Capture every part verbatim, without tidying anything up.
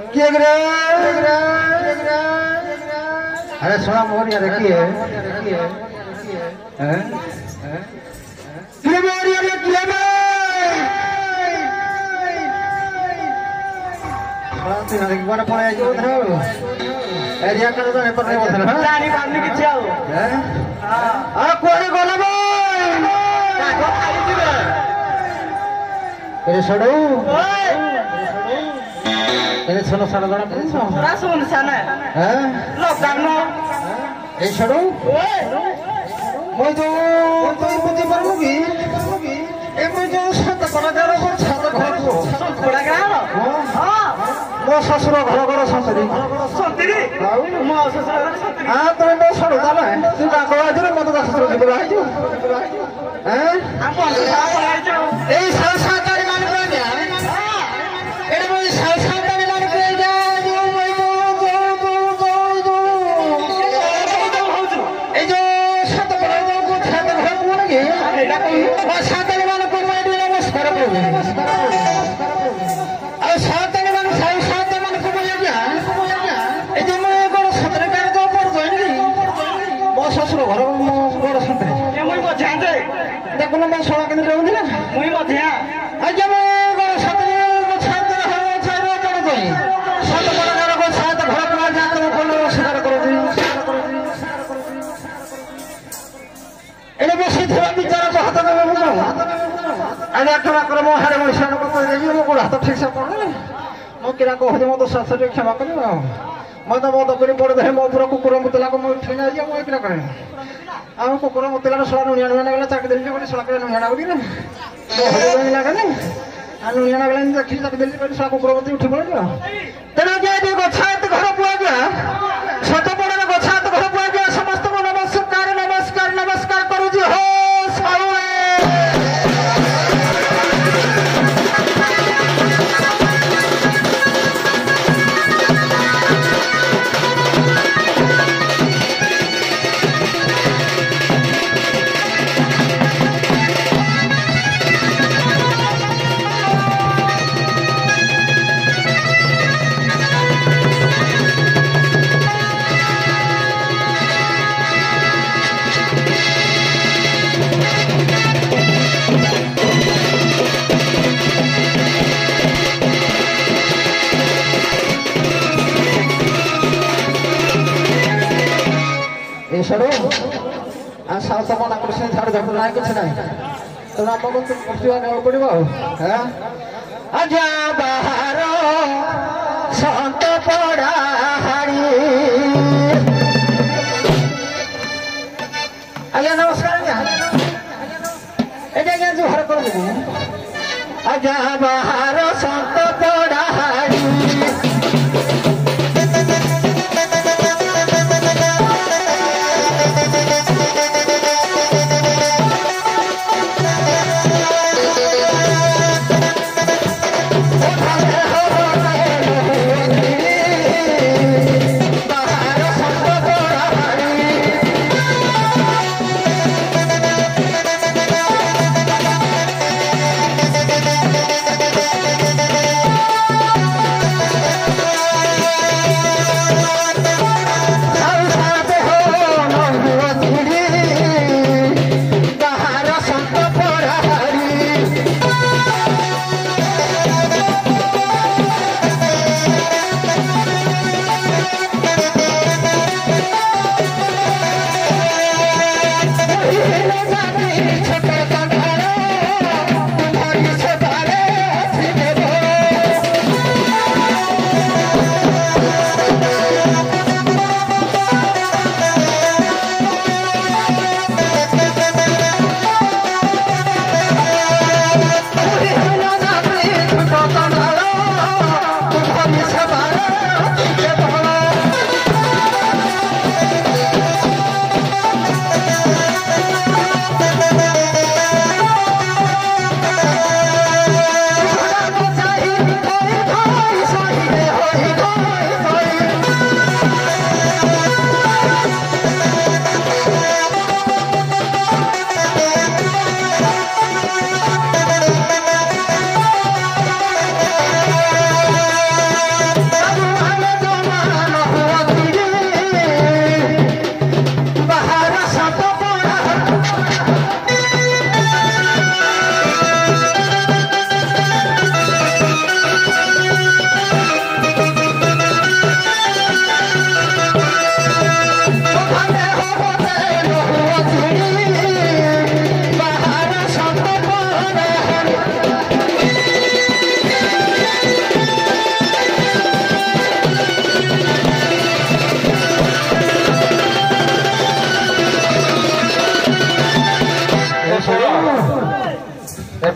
किए रे अरे सुना मोर यार की है हैं किए मोर यार किए में शांति ना एक बार पड़े जो था एरिया कर दो पर नहीं बोलते ना रानी बांधने की चाहो हैं हां आ कोने गोला भाई काको खाली दिबे ए सडो ए सोनो सारा बड़ा पुछो रा सोन साना हैं लॉकडाउन नो ए सडो মই তো তুই বুঝি পারবো কি এমনি যে সাত করা যার উপর ছাদ ঘর খোড়া গেল হ্যাঁ মো শ্বশুর ঘর ঘর সন্তরি সন্তরি মো শ্বশুর ঘর সন্তরি হ্যাঁ তুমি তো সরো তালে তুই কা করা দিলে মত দশ শ্বশুর দিব আইছো হ্যাঁ আপন আইছো এই সাত সাত তারি মানে কই না এটা মই সাত সাত তারি মানে কই যা যে মই তো তো তো তো এই যে সাত করা যাও কো ছাদ ঘর কোন গে এটা কই সাত তারি মানে কই মই দিলে নমস্কার করব আর সাত তারি মানে সাত সাত মানে কই যা এই যে মই বড় সতরে কার তো পড় জয় নি মো শ্বশুর ঘর বড় সতরে এ মই মধ্যে আনতে দেখুন মো সড়া কেন রহুনি না মই মধ্যে আ যে মই বড় সতরে ছাদ ঘর ছাদ পড় জয় সাত বড় ঘর কো ছাদ ঘর পড়া যা তো কোন স্বীকার করো দিই এনে বসে ধরা বিচার তো হাত দেবে বুঝো আরে একটা করে মো হারে মই শান কো কই দিই মো হাত ঠিক সে পড়ে মো কিরা কো হদে মো তো শাস্ত্র ক্ষমা করি মো তো মো তো করে পড়ে দে মো পুরো কুকুর মুতলা কো মো ঠিনা যা মো কিরা করে আম কুকুর মুতলা সলা নুনিয়া নুনিয়া গলা চাক দিলি করে সলা করে নুনিয়া লাগি না মো হদে নাই লাগা না আর নুনিয়া গলা নি দেখি চাক দিলি করে সলা কুকুর মুতি উঠি পড়ে তেনা যে যে গছাত ঘর পুয়া গয়া শত বড় গছাত ঘর পুয়া গয়া সমস্ত নমস্কার নমস্কার নমস্কার করু জি হো সাউয়ে सरो आ साउथ मन आकृष्ण झाड़ झड़ ना कुछ नहीं तो आपको तो पछुआ गाव पड़िबो हैं आजा बाहर संत पड़ा हारी आजा नमस्कार एटा क्या जो हर कर दे आजा बाहर संत पड़ा हारी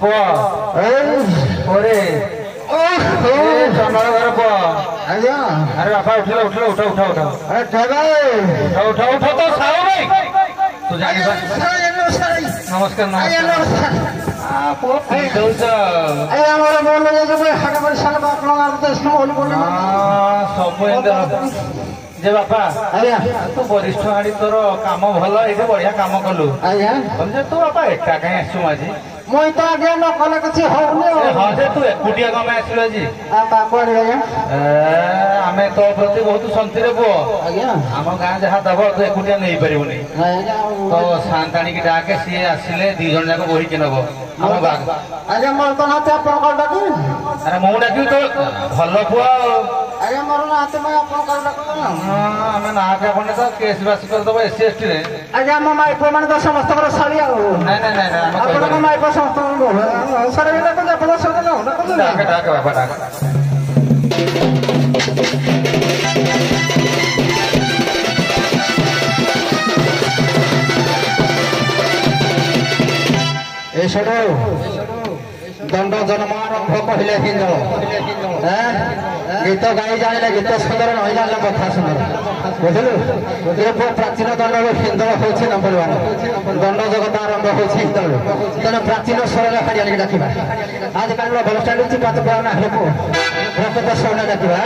पुआ ओरे चंदन घर पुआ आज्ञा अरे बापा उठिलो उठिलो उठा उठा उठा अरे ठगा उठा उठा उठा तो साहब भाई तू जानी नमस्कार नमस्कार आ पुआ दउछ ए हमर बोल ले जे हाट पर साल बाप लगा तो स्नो होल बोल हां सब इंदर जे बापा आज्ञा तू वरिष्ठ हाड़ी तोर काम भल एटे बढ़िया काम कलु आज्ञा बोले तू बापा एका कहीं आसु आजी মই তো আগে ন কলে কিছু হউনি हाँ जे तू एकुटिया कम आसिल जी आ बाप रे आज्ञा आमे तो प्रति बहुत संति रे पुओ आज्ञा आम गाँ जहाँ दब तू एकुटिया नहीं पारिबुनी आज्ञा तो सांताणी की डाके सी आसिले दी जन जाक बोही नब आम बाग आज्ञा मोर तो नाते आपन कल डाकू अरे मु डाकी तो भल पुओ आज्ञा मोर नाते मैं आपन कल डाकू आम ना के अपन तो केस बास कर दब एससी एसटी रे आज्ञा मो माई पो माने तो समस्त कर साली आ नहीं नहीं नहीं आम आपन माई पो समस्त सारे बेटा को आपन सब ना ना डाके डाके बाबा डाके ए सडो दंड जन्मारंभ कहले हिंदल गीत गाई जाने गीत सुंदर नहीं जाने कथा सुंदर बुझलु ये प्राचीन दंड हिंदल हूँ नंबर वन दंड जगत आरंभ हूँ हिंदल तेना प्राचीन स्वर हरियाणा डाकवा आजकल भल चलुची पात पाना लोक रक्त स्वर्ण डाकवा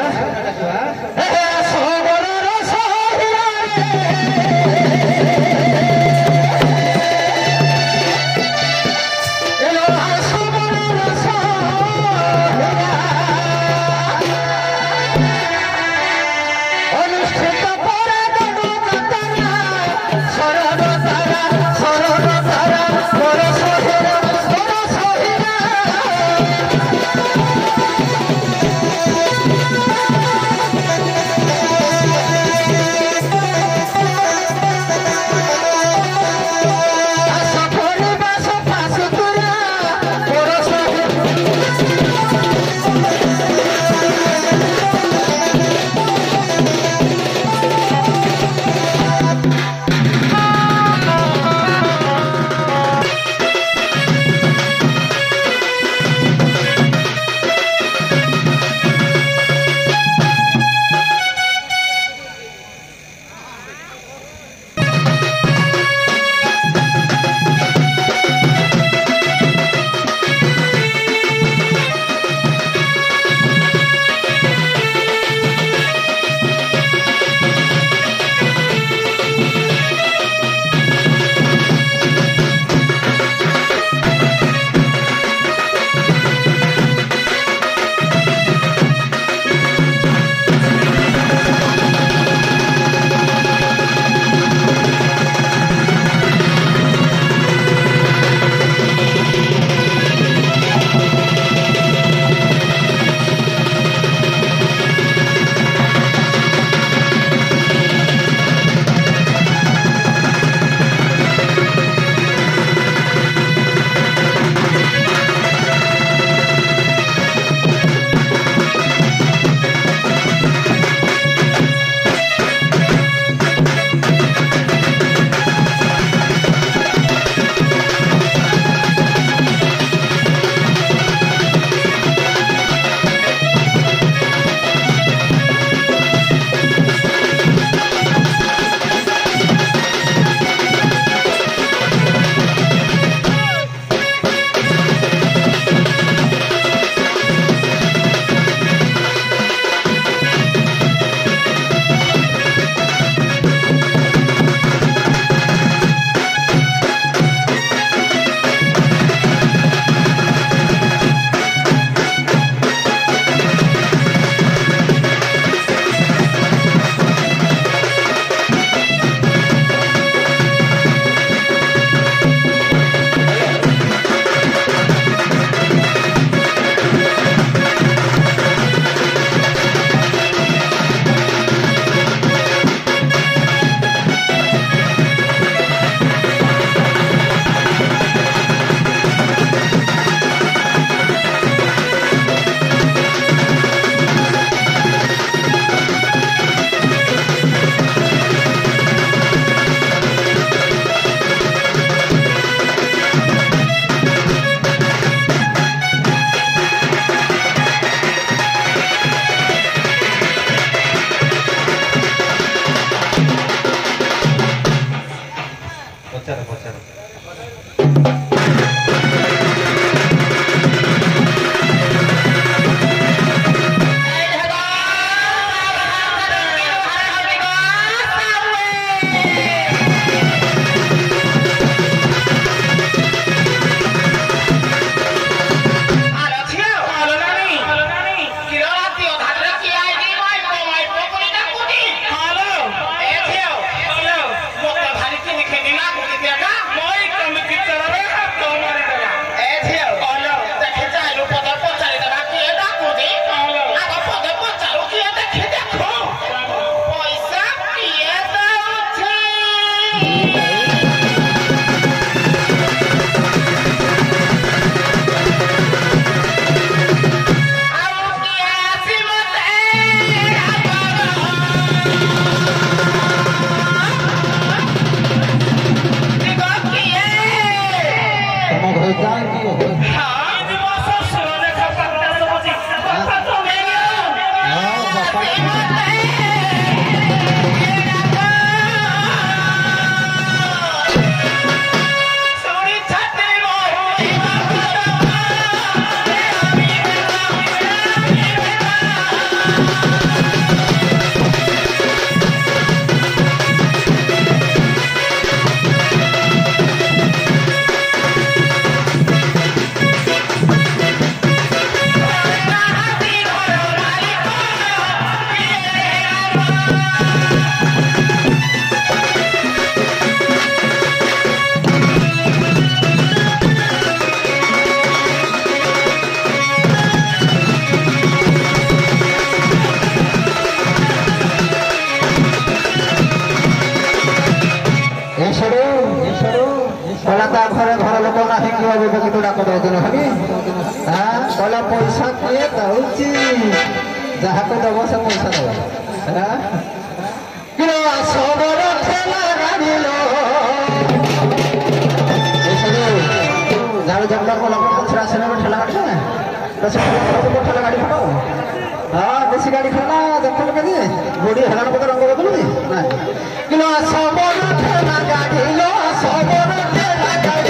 गुड़ाक दौन हमी कहला पैसा किए दौची जहाँ को दब से पैसा दब सबର ଠେଲା ଗାଡ଼ି झाड़ू झपड़ा को लगभग आसने में ठेला गाड़ी तो से ठेला गाड़ी फटो हाँ देसी गाड़ी खेला जब के दिए गोड़ी हेलान को रंग बदलू ना कि सबର ठेला गाड़ी लो सबର ठेला गाड़ी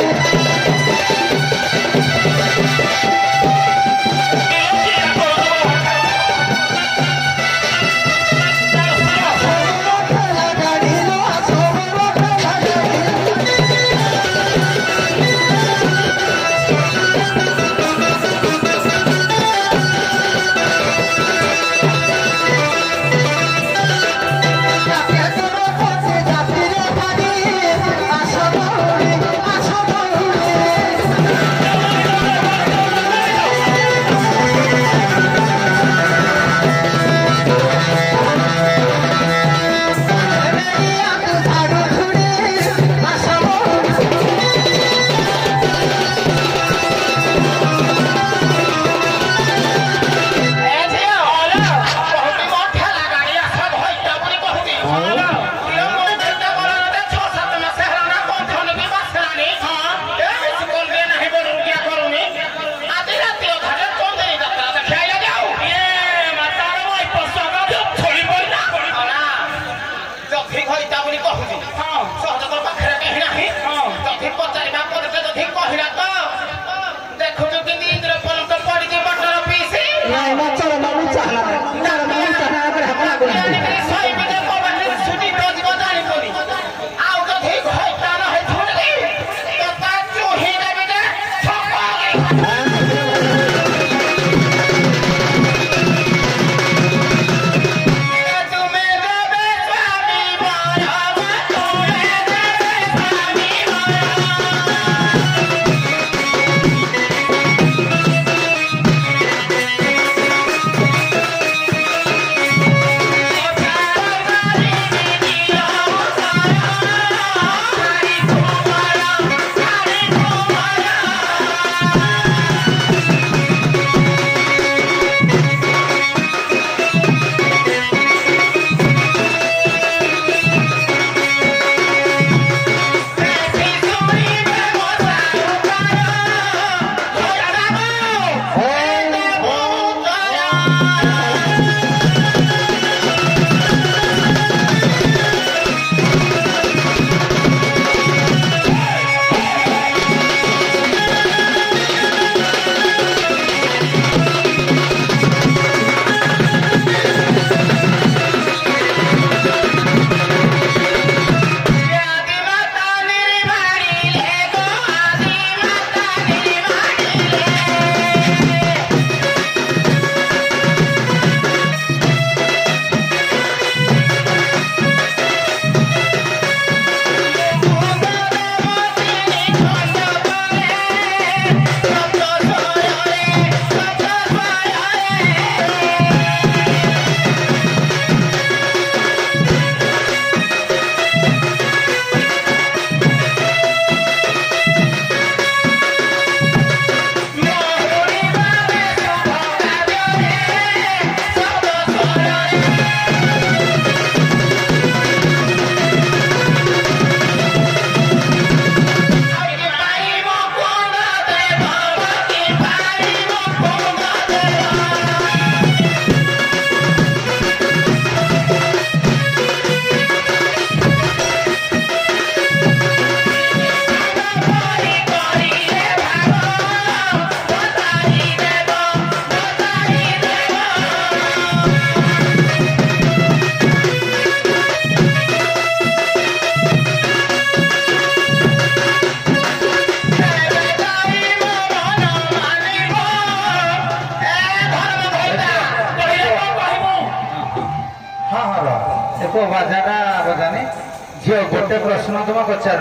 झील गोटे प्रश्न तुम पचार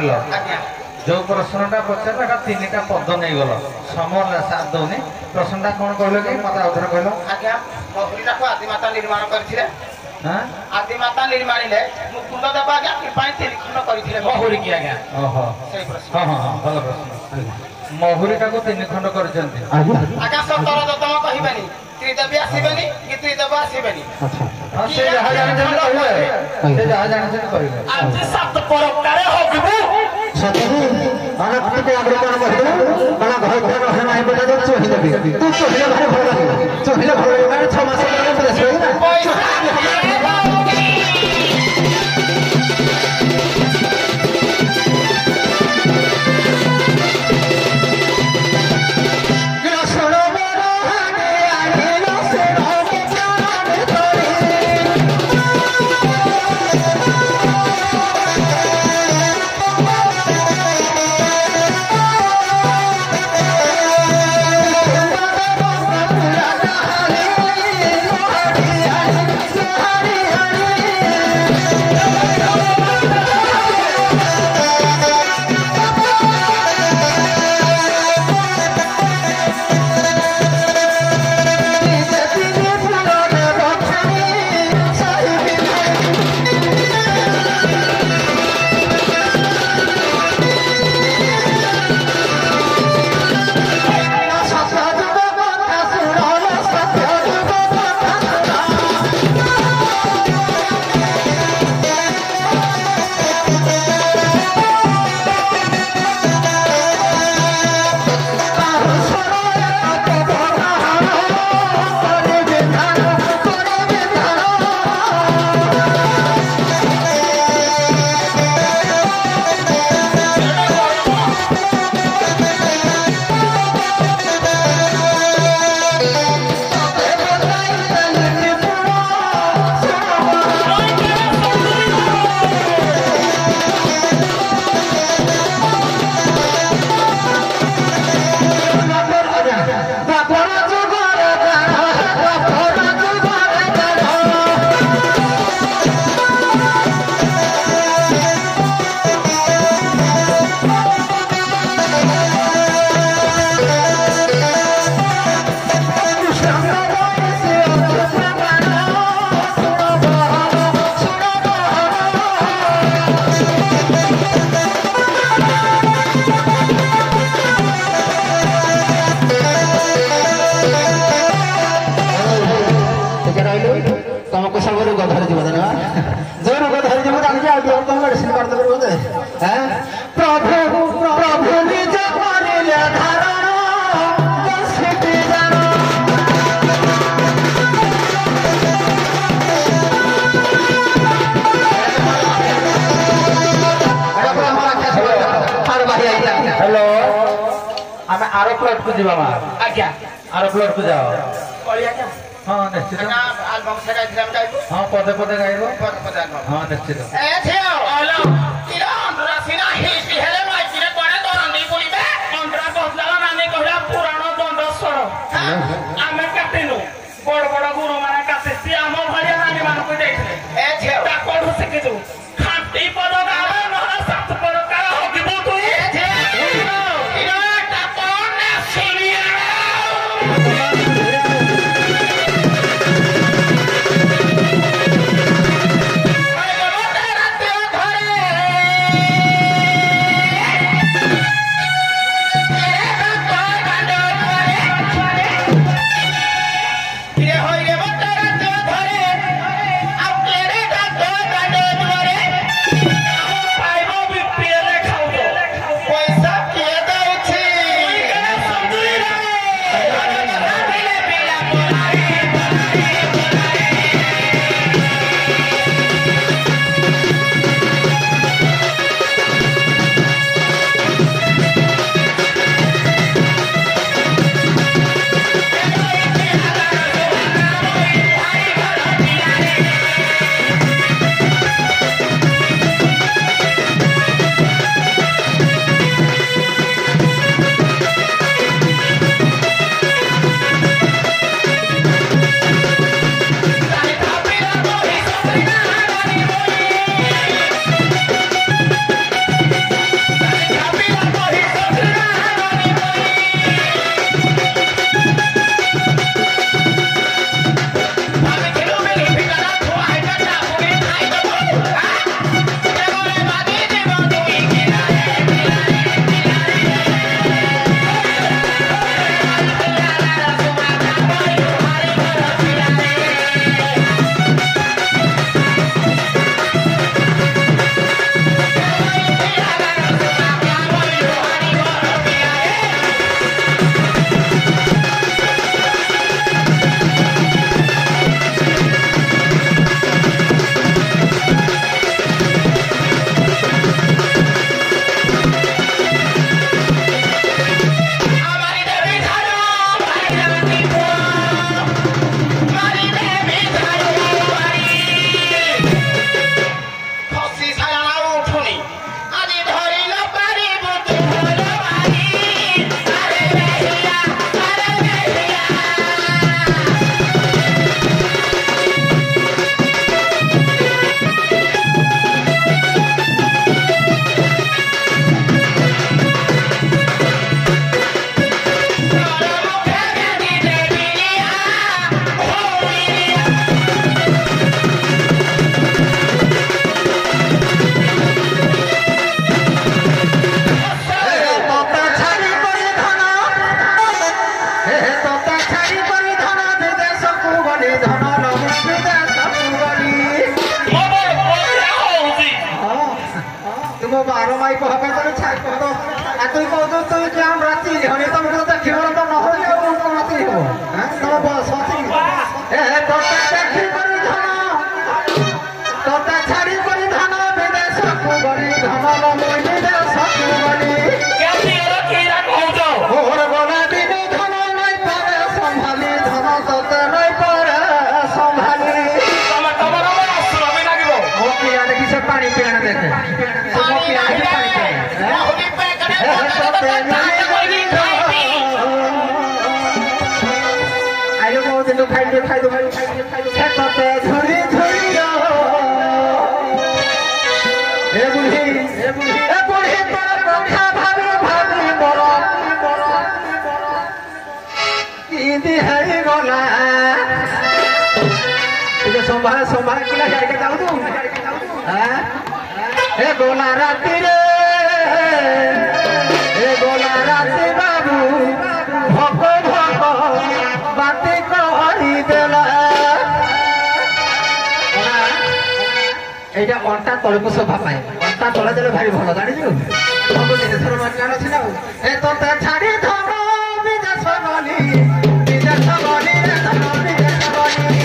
जो प्रश्नटा पचार तीन टा पद नहीं गल समय साथ दौनी प्रश्नटा कौन कहल कि मत आउथरे कहल आज्ञा बहुरीटा को आदिमाता निर्माण करथिले हां आदिमाता निर्माण ले मुकुंद देव आज्ञा कि पाई तिलखन करथिले बहुरी की आज्ञा ओहो सही प्रश्न हां हां भल प्रश्न ମହୁରୀଟା କୁ ତିନି ଖଣ୍ଡ କରିଛନ୍ତି ଆକାଶ ତଳ ଦତମ କହିବେନି ତ୍ରିଦେବୀ ଆସିବେନି କି ତ୍ରିଦେବ ଆସିବେନି ହଁ ସେ ଯାହା ଜାଣିଛନ୍ତି କହିବେ ସେ ଯାହା ଜାଣିଛନ୍ତି କହିବେ ଆଜି ସାତ ପ୍ରକାର ହବିବୁ ସତକୁ ଅନେକ ଟିକେ ଆଗରୁ କଣ କହିବୁ କଣ ଘର ରହେ ନାହିଁ ବୋଲେ ତ ଚୋହି ଦେବି ତୁ ଚୋହିଲେ ଭାରି ଭଲ ଲାଗିବ ଚୋହିଲେ ଭଲ ଲାଗିବ ମାନେ ଛଅ ମାସ ପରେ ପଇସା तुमको सब रोग धरी जीव जो रोग धरी जीव जानी आज तुम मेडिसिन करदे बोधे प्रभु प्रभु निज करिले धारण बसिति जान हेलो आम आर प्लट को जीवा आज्ञा आर प्लट को जाओ आज्ञा हाँ निश्चित आलबम से गाइथिले हम गाइबो हाँ पदे पदे गाइबो पदे पदे हाँ निश्चित ए थियो हेलो किरा अंतरा सिना हिस्ट्री हेले माइ किरा कोने तो रंदी बोलिबे अंतरा कहला नानी कहला पुराण दंड स्वर आमे काटिनु बड़ बड़ गुरु माने काटिसी हम भलिया नानी मान को देखले ए थियो ता कोठु सिकिजु खाटी पद गावे नहला सात प्रकार होगिबो तू ए थियो इरा ता कोने सुनिया मो बारो माई को हबे तो छाई को तो आ तू को तो तू क्या राती हने तुम को तो खिबर तो न हो या को राती हो हां तो बस होती ए तो देखि करी धन तो ता छाड़ी करी धन विदेश को गरी धन मोई विदेश को गरी क्या तेरा कीरा कहजो और बोला दिन धन नहीं पारे संभाली धन तो ते नहीं पारे संभाली तम तमरा असुर भी लागिबो ओ किया देखि से पानी पीना देखे सब किया देखि पानी पीना बहुती पे करे आयो को दिन खाइ दे खाइ दे खाइ दे खेतते झुरी झुरी ए बुढ़ी ए बुढ़ी ए बुढ़ी तोर कथा भाबी भाबी मोर की दी है गोला ये संभाल संभाल किला जाए के जाऊ तू हां ए गोला राती रे ए गोला राती बाबू भको भको बाती कहि देला এইটা অন্টা তলকু সভা পায় অন্টা তলে দেলে ভারি ভালো জানিছু সব জিনিসর মান আছে না এ তোতে ছাড়ি ধর বিদেশ গলি বিদেশ গলি রে ধর বিদেশ গলি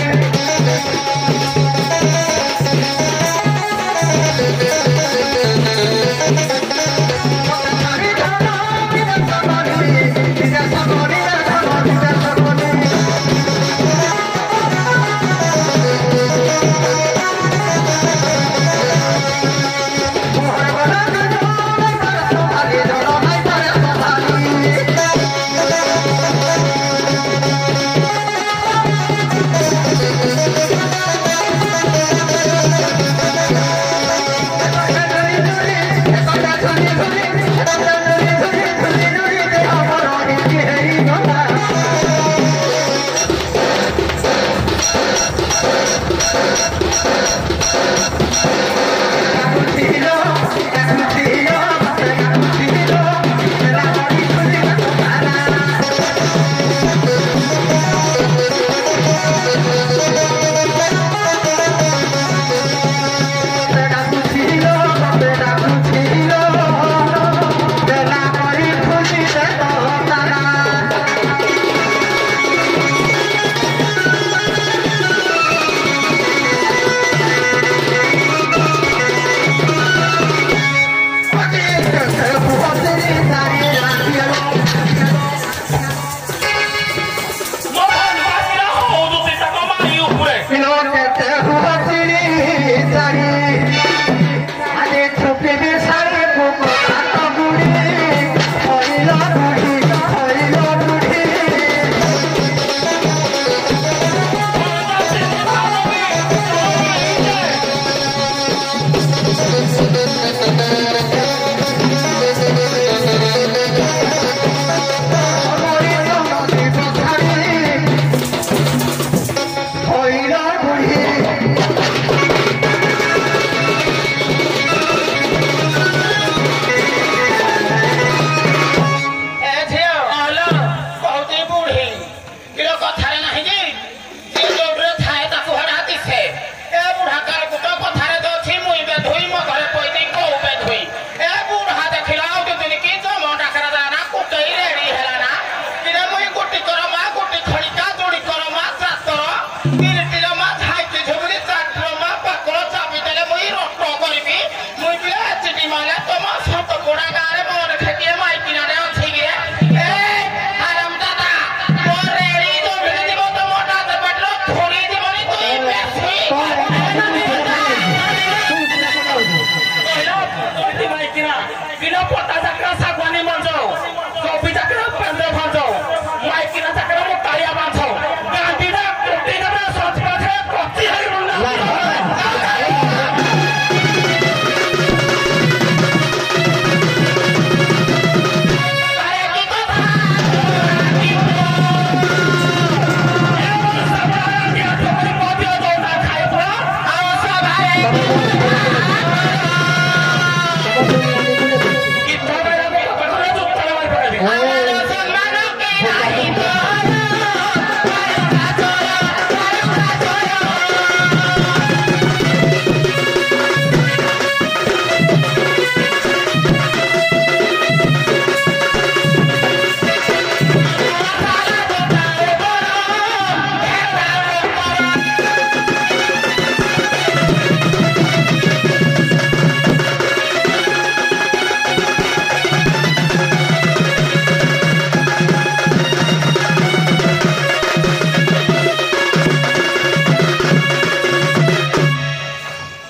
Kita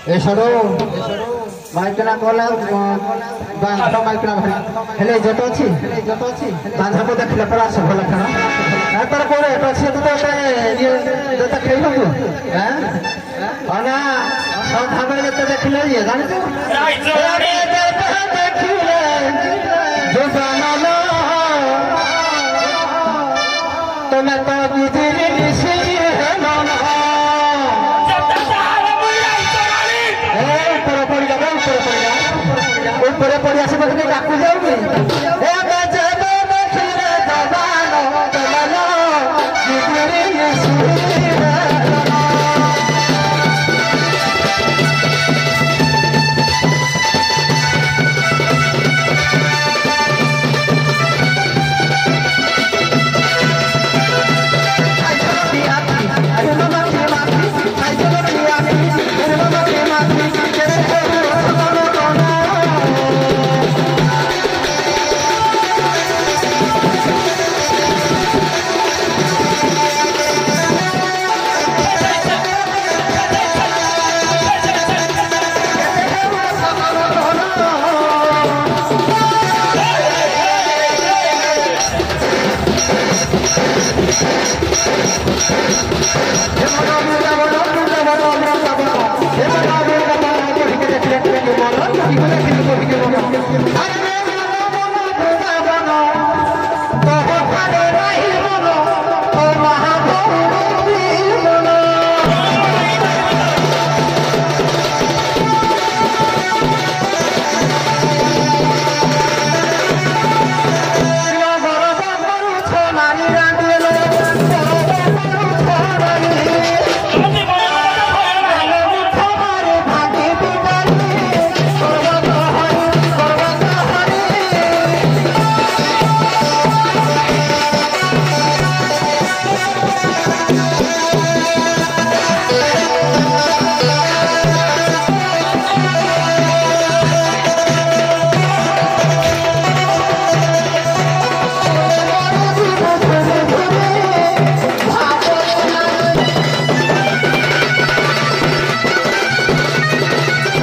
ଏସବୁ ମାଇକିନା ଗଲା ବାନ୍ଧ ମାଇକିନା ଭାରି ହେଲେ ଜଟ ଅଛି ଜଟ ଅଛି ବାନ୍ଧକୁ ଦେଖିଲେ ପରା ଆସ ଭଲ ଖେଳ ତାର କୋଉଠି ଏଟ ଅଛି ତୁ ତ ଯେତେ ଖେଳିବୁ ନା ସନ୍ଧ୍ୟାବେଳେ ଯେତେ ଦେଖିଲେ ଇଏ ଜାଣିଛୁ ତମେ ତ ବୁଝିଲି ଉପରେ ପଡ଼ି ଆସିବ ଟିକେ ଡାକୁ ଯାଉନି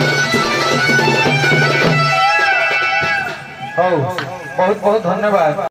बहुत बहुत धन्यवाद।